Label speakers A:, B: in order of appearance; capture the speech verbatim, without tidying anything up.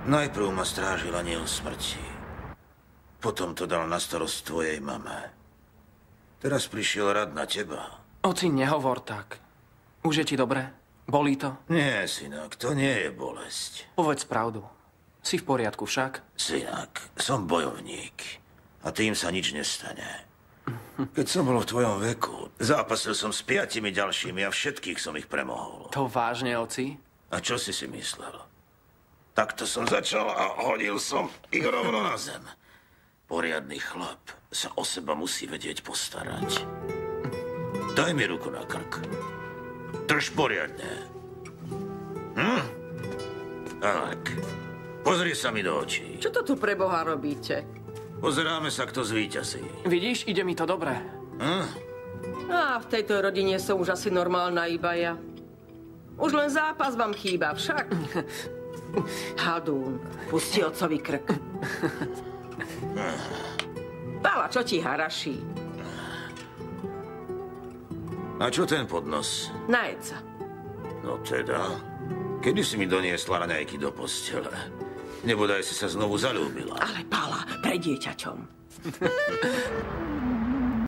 A: Najprv ma strážil aniel smrti. Potom to dal na starosť tvojej mame. Teraz prišiel rad na teba.
B: Oci, nehovor tak. Už je ti dobre? Bolí to?
A: Nie, synak, to nie je bolesť.
B: Povedz pravdu. Si v poriadku však?
A: Synak, som bojovník. A tým sa nič nestane. Keď som bol v tvojom veku, zápasil som s piatimi ďalšími a všetkých som ich premohol.
B: To vážne, oci?
A: A čo si si myslel? Takto som začal a hodil som ich rovno na zem. Poriadny chlap sa o seba musí vedieť postarať. Daj mi ruku na krk. Drž poriadne. Hm? Tak. Pozri sa mi do očí.
C: Čo to tu pre Boha robíte?
A: Pozeráme sa, kto zvíťazí.
B: Vidíš, ide mi to dobre.
A: Hm?
C: Á, v tejto rodine som už asi normálna iba ja. Už len zápas vám chýba, však. Hadún, pusti otcovi krk. Pála, čo ti haraší?
A: A čo ten podnos?
C: Najeď sa.
A: No teda, kedy si mi doniesla raňajky do postele? Nebodaj si sa znovu zalúbila.
C: Ale Pála, pre dieťaťom.